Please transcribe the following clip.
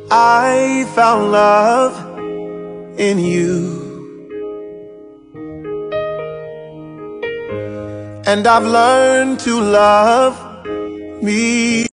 I found love in you, and I've learned to love me.